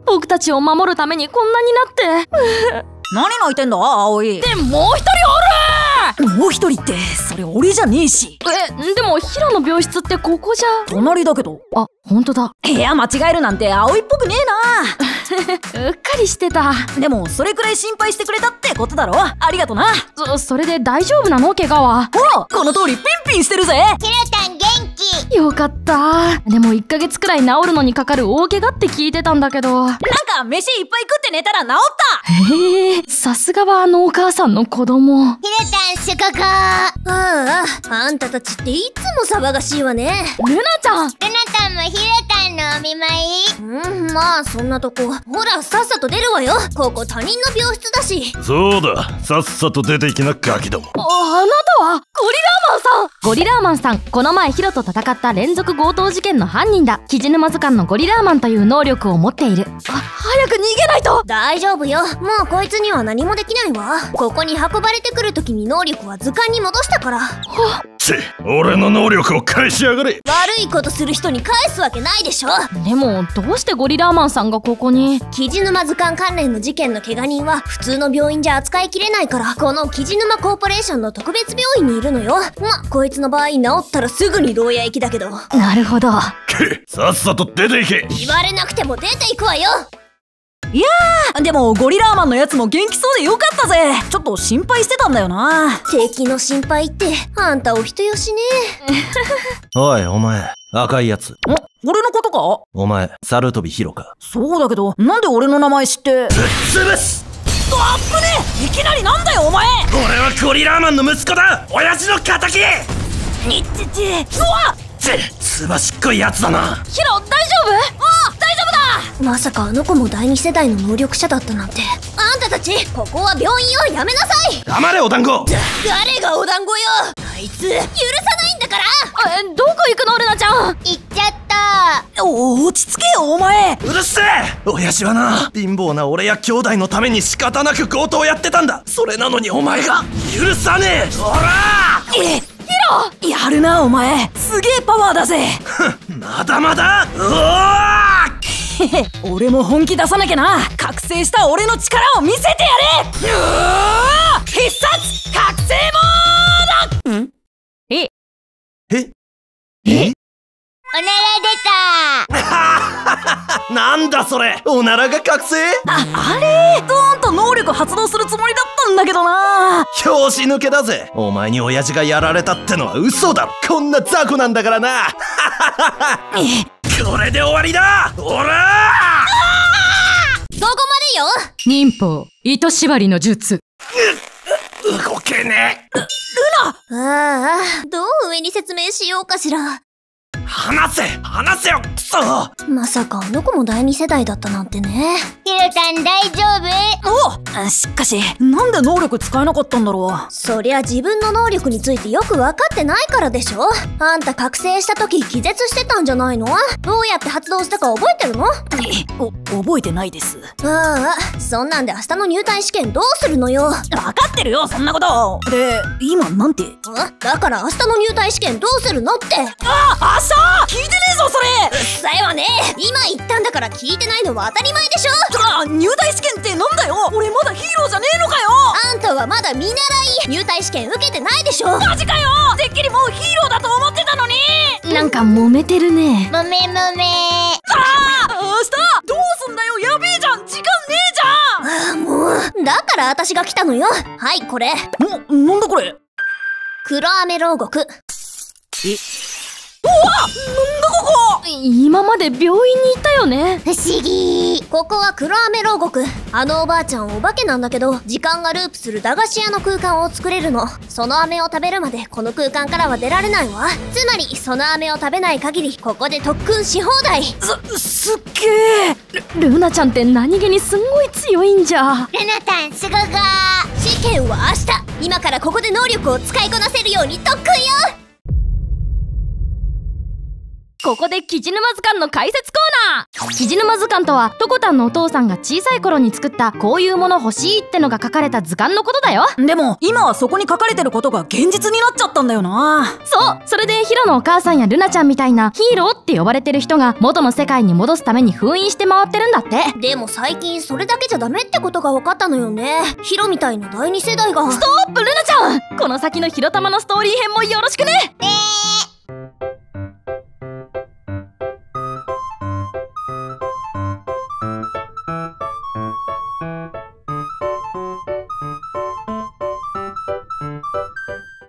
僕たちを守るためにこんなになって。 何泣いてんだ葵。 でもう一人おる。 もう一人ってそれ俺じゃねえし。 でもヒロの病室ってここじゃ。 隣だけど。 あ、ほんとだ。 部屋間違えるなんて葵っぽくねうっかりしてた。 でもそれくらい心配してくれたってことだろ。ありがとな。 それで大丈夫なの？怪我は。 ほらこの通りピンピンしてるぜ。 ひろたん元気。 よかった。でも1ヶ月くらい治るのにかかる大怪我って聞いてたんだけど。 なんか飯いっぱい食って寝たら治った。 へえ、さすがはあのお母さんの子供。 ひろたんすごく。あんたたちっていつも騒がしいわね。 ルナちゃん。 ルナたんもひろたんのお見舞い？まあそんなとこ。ほらさっさと出るわよ。ここ他人の病室だし。 そうだ、さっさと出ていきなガキども。 あなたはゴリラーマンさん。ゴリラーマンさん、この前ヒロと戦った連続強盗事件の犯人だ。キジ沼図鑑のゴリラーマンという能力を持っている。早く逃げないと。 大丈夫よ。もうこいつには何もできないわ。ここに運ばれてくる時に能力は図鑑に戻したから。 俺の能力を返しやがれ。 悪いことする人に返すわけないでしょ。 でもどうしてゴリラーマンさんがここに？ キジ沼図鑑関連の事件の怪我人は普通の病院じゃ扱いきれないから、このキジ沼コーポレーションの特別病院にいるのよ。こいつの場合治ったらすぐに牢屋行きだけど。 なるほど。 さっさと出ていけ。 言われなくても出ていくわよ。 いやー、でもゴリラーマンのやつも元気そうでよかったぜ。ちょっと心配してたんだよな。 敵の心配ってあんたお人よしね。 おいお前、赤いやつ。 俺のことか？ お前猿飛ヒロか？ そうだけどなんで俺の名前知って。ぶっ潰す。 あっぶね。いきなりなんだよお前。 俺はゴリラーマンの息子だ。親父の仇。 にっちちうわっすばしっこいやつだな。 ヒロ大丈夫？ 大丈夫だ。 まさかあの子も第二世代の能力者だったなんて。あんたたちここは病院よ。やめなさい。 黙れお団子。 誰がお団子よ。あいつ許さないんだから。 どこ行くのルナちゃん。 行っちゃった。 落ち着けよお前。 うるせえ。親父はな、貧乏な俺や兄弟のために仕方なく強盗をやってたんだ。それなのにお前が許さねえ。おらやるなお前。すげえパワーだぜ。 まだまだ。 俺も本気出さなきゃな。覚醒した俺の力を見せてやれ。必殺覚醒モード。 おなら出た。 なんだそれ。おならが覚醒。 あれドーンと能力発動するつもりだったんだけどな。 拍子抜けだぜ。お前に親父がやられたってのは嘘だろ。こんな雑魚なんだからな。これで終わりだ。おらどこまでよ。 忍法糸縛りの術。 動けねえ。 どう上に説明しようかしら。 話せよ。くそ。 まさかあの子も第二世代だったなんてね。ひろたん大丈夫？ しかしなんで能力使えなかったんだろう。 そりゃ自分の能力についてよく分かってないからでしょ。あんた覚醒した時気絶してたんじゃないの？どうやって発動したか覚えてるの？ 覚えてないです。 そんなんで明日の入隊試験どうするのよ。 分かってるよそんなこと。で今なんて？ だから明日の入隊試験どうするのって。 明日聞いてねえぞそれ。 うっさいわね。今言ったんだから聞いてないのは当たり前でしょ。 入隊試験ってなんだよ。俺まだヒーローじゃねえのかよ。 あんたはまだ見習い。入隊試験受けてないでしょ。 マジかよ。てっきりもうヒーローだと思ってたのに。 なんか揉めてるね。 もめ。 明日どうすんだよ。やべえじゃん。時間ねえじゃん。 もうだから私が来たのよ。はいこれ。 なんだこれ。 黒飴牢獄。 うわっなんだここ。 今まで病院にいたよね。 不思議。ここは黒飴牢獄。あのおばあちゃんお化けなんだけど、時間がループする駄菓子屋の空間を作れるの。その飴を食べるまでこの空間からは出られないわ。つまりその飴を食べない限りここで特訓し放題。 すっげえ。 ルナちゃんって何気にすんごい強いんじゃ。 ルナタンすごが試験は明日。今からここで能力を使いこなせるように特訓よ。 ここでキジ沼図鑑の解説コーナー。 キジヌマ図鑑とはトコタンのお父さんが小さい頃に作ったこういうもの欲しいってのが書かれた図鑑のことだよ。 でも今はそこに書かれてることが現実になっちゃったんだよな。 それでヒロのお母さんやルナちゃんみたいなヒーローって呼ばれてる人が元の世界に戻すために封印して回ってるんだって。 でも最近それだけじゃダメってことが分かったのよね。ヒロみたいな第二世代が。 ストップルナちゃん、この先のヒロタマのストーリー編もよろしくね。